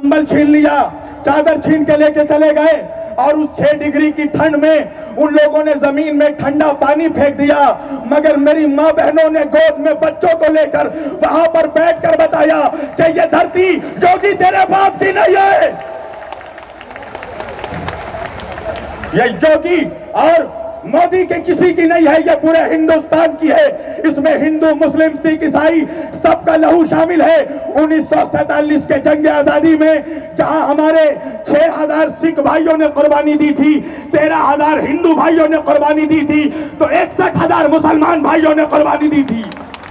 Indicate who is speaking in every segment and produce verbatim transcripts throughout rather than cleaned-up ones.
Speaker 1: कंबल छीन लिया, चादर छीन के लेके चले गए और उस छह डिग्री की ठंड में उन लोगों ने जमीन में ठंडा पानी फेंक दिया। मगर मेरी माँ बहनों ने गोद में बच्चों को लेकर वहां पर बैठकर बताया कि ये धरती योगी तेरे बाप की नहीं है, ये योगी और मोदी के किसी की नहीं है, ये पूरे हिंदुस्तान की है। इसमें हिंदू, मुस्लिम, सिख, ईसाई सबका लहू शामिल है। उन्नीस सौ सैतालीस के जंग आजादी में जहां हमारे छह हजार सिख भाइयों ने कुर्बानी दी थी, तेरह हजार हिंदू भाइयों ने कुर्बानी दी थी, तो इकसठ हजार मुसलमान भाइयों ने कुर्बानी दी थी।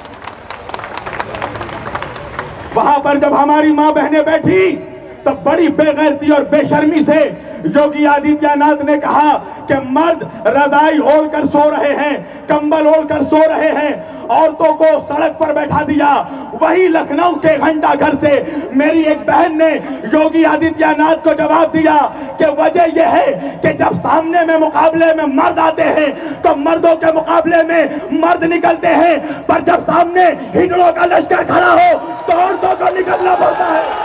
Speaker 1: वहां पर जब हमारी मां बहनें बैठी तो बड़ी बेगैरती और बेशर्मी से योगी आदित्यनाथ ने कहा कि मर्द रजाई ओढ़कर सो रहे हैं, कंबल ओढ़कर सो रहे हैं, औरतों को सड़क पर बैठा दिया। वही लखनऊ के घंटा घर से मेरी एक बहन ने योगी आदित्यनाथ को जवाब दिया कि वजह यह है कि जब सामने में मुकाबले में मर्द आते हैं तो मर्दों के मुकाबले में मर्द निकलते हैं, पर जब सामने हिजड़ों का लश्कर खड़ा हो तो औरतों को निकलना पड़ता है।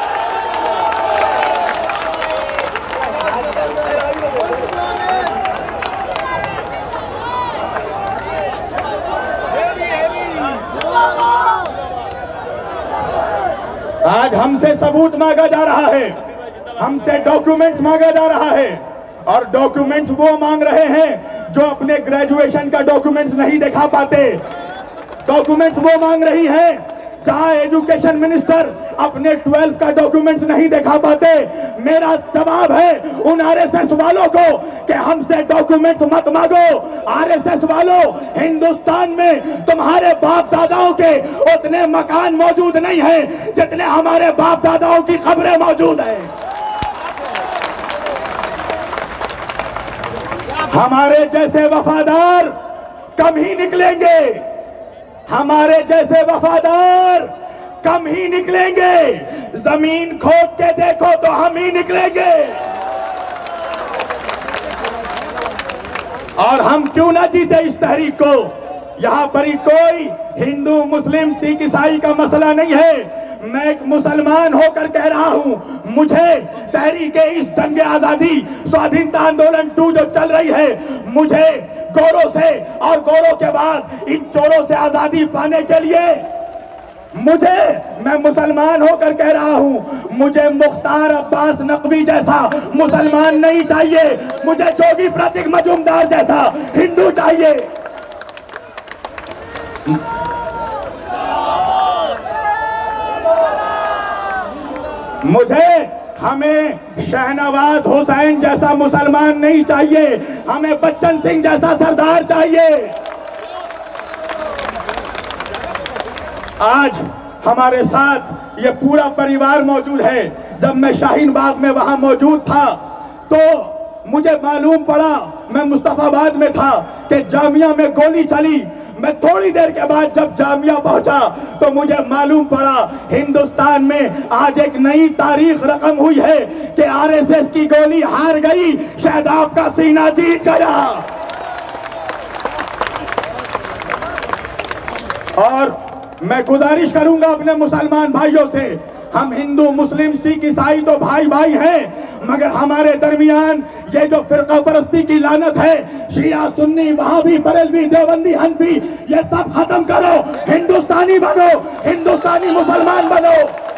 Speaker 1: आज हमसे सबूत मांगा जा रहा है, हमसे डॉक्यूमेंट्स मांगा जा रहा है, और डॉक्यूमेंट्स वो मांग रहे हैं जो अपने ग्रेजुएशन का डॉक्यूमेंट्स नहीं दिखा पाते। डॉक्यूमेंट्स वो मांग रही हैं जहां एजुकेशन मिनिस्टर अपने ट्वेल्थ का डॉक्यूमेंट्स नहीं दिखा पाते। मेरा जवाब है उन आरएसएस वालों को कि हमसे डॉक्यूमेंट्स मत मांगो। आरएसएस वालों, हिंदुस्तान में तुम्हारे बाप दादाओं के उतने मकान मौजूद नहीं हैं जितने हमारे बाप दादाओं की खबरें मौजूद हैं। हमारे जैसे वफादार कम ही निकलेंगे, हमारे जैसे वफादार कम ही निकलेंगे। जमीन खोद के देखो तो हम ही निकलेंगे। और हम क्यों ना जीते इस तहरीक को। यहाँ पर ही कोई हिंदू, मुस्लिम, सिख, ईसाई का मसला नहीं है। मैं एक मुसलमान होकर कह रहा हूं, मुझे तहरीक इस जंग आजादी, स्वाधीनता आंदोलन टू जो चल रही है, मुझे गोरों से और गोरों के बाद इन चोरों से आजादी पाने के लिए मुझे, मैं मुसलमान होकर कह रहा हूं, मुझे मुख्तार अब्बास नकवी जैसा मुसलमान नहीं चाहिए, मुझे जोगी प्रतीक मजूमदार जैसा हिंदू चाहिए। मुझे, हमें शहनवाज हुसैन जैसा मुसलमान नहीं चाहिए, हमें बच्चन सिंह जैसा सरदार चाहिए। आज हमारे साथ ये पूरा परिवार मौजूद है। जब मैं शाहीन बाग में वहां मौजूद था तो मुझे मालूम पड़ा, मैं मुस्तफाबाद में था, कि जामिया में गोली चली। मैं थोड़ी देर के बाद जब जामिया पहुंचा तो मुझे मालूम पड़ा हिंदुस्तान में आज एक नई तारीख रकम हुई है कि आरएसएस की गोली हार गई, शहदाब का सीना जीत गया। और मैं गुजारिश करूंगा अपने मुसलमान भाइयों से, हम हिंदू, मुस्लिम, सिख, ईसाई तो भाई भाई हैं, मगर हमारे दरमियान ये जो फिरका परस्ती की लानत है, शिया, सुन्नी, वहाबी, बरेलवी, देवबंदी, हनफी, ये सब खत्म करो। हिंदुस्तानी बनो, हिंदुस्तानी मुसलमान बनो।